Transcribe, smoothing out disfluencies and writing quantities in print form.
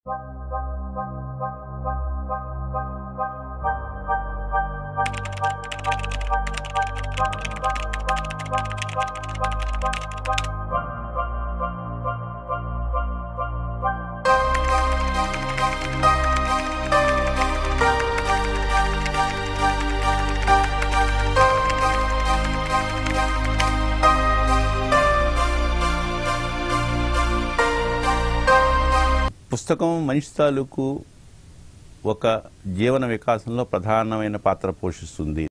పుస్తకం మనిషి తాలూకు ఒక జీవన వికాసంలో ప్రధానమైన పాత్ర పోషిస్తుంది.